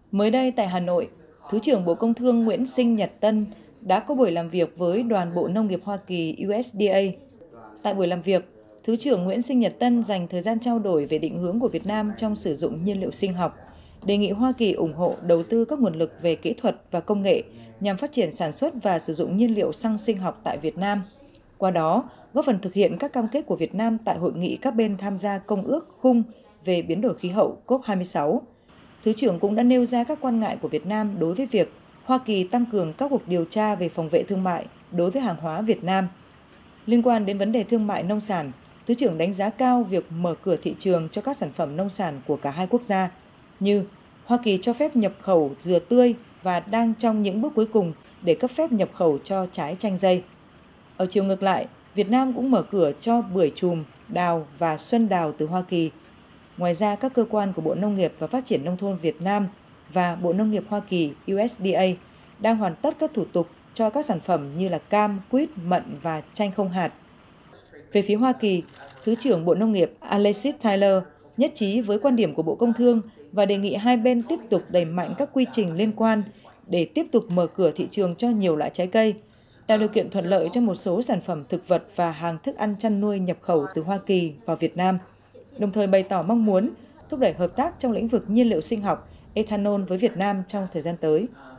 Mới đây tại Hà Nội, Thứ trưởng Bộ Công Thương Nguyễn Sinh Nhật Tân đã có buổi làm việc với Đoàn Bộ Nông nghiệp Hoa Kỳ USDA. Tại buổi làm việc, Thứ trưởng Nguyễn Sinh Nhật Tân dành thời gian trao đổi về định hướng của Việt Nam trong sử dụng nhiên liệu sinh học, đề nghị Hoa Kỳ ủng hộ đầu tư các nguồn lực về kỹ thuật và công nghệ nhằm phát triển sản xuất và sử dụng nhiên liệu xăng sinh học tại Việt Nam. Qua đó, góp phần thực hiện các cam kết của Việt Nam tại hội nghị các bên tham gia Công ước Khung về biến đổi khí hậu COP26. Thứ trưởng cũng đã nêu ra các quan ngại của Việt Nam đối với việc Hoa Kỳ tăng cường các cuộc điều tra về phòng vệ thương mại đối với hàng hóa Việt Nam. Liên quan đến vấn đề thương mại nông sản, Thứ trưởng đánh giá cao việc mở cửa thị trường cho các sản phẩm nông sản của cả hai quốc gia, như Hoa Kỳ cho phép nhập khẩu dừa tươi và đang trong những bước cuối cùng để cấp phép nhập khẩu cho trái chanh dây. Ở chiều ngược lại, Việt Nam cũng mở cửa cho bưởi chùm, đào và xuân đào từ Hoa Kỳ. Ngoài ra, các cơ quan của Bộ Nông nghiệp và Phát triển Nông thôn Việt Nam và Bộ Nông nghiệp Hoa Kỳ USDA đang hoàn tất các thủ tục cho các sản phẩm như là cam, quýt, mận và chanh không hạt. Về phía Hoa Kỳ, Thứ trưởng Bộ Nông nghiệp Alexis Tyler nhất trí với quan điểm của Bộ Công Thương và đề nghị hai bên tiếp tục đẩy mạnh các quy trình liên quan để tiếp tục mở cửa thị trường cho nhiều loại trái cây, tạo điều kiện thuận lợi cho một số sản phẩm thực vật và hàng thức ăn chăn nuôi nhập khẩu từ Hoa Kỳ vào Việt Nam, đồng thời bày tỏ mong muốn thúc đẩy hợp tác trong lĩnh vực nhiên liệu sinh học, ethanol với Việt Nam trong thời gian tới.